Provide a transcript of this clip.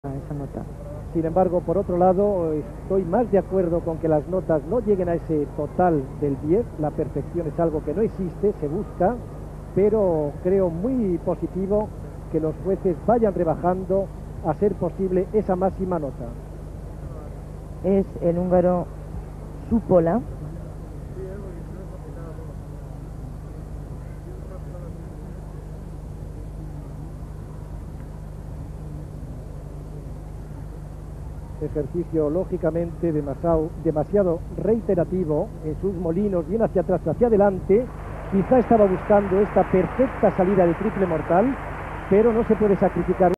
esa nota. Sin embargo, por otro lado, estoy más de acuerdo con que las notas no lleguen a ese total del 10. La perfección es algo que no existe, se busca, pero creo muy positivo que los jueces vayan rebajando a ser posible esa máxima nota. Es el húngaro Supola. Ejercicio lógicamente demasiado reiterativo en sus molinos, bien hacia atrás, hacia adelante. Quizá estaba buscando esta perfecta salida de triple mortal, pero no se puede sacrificar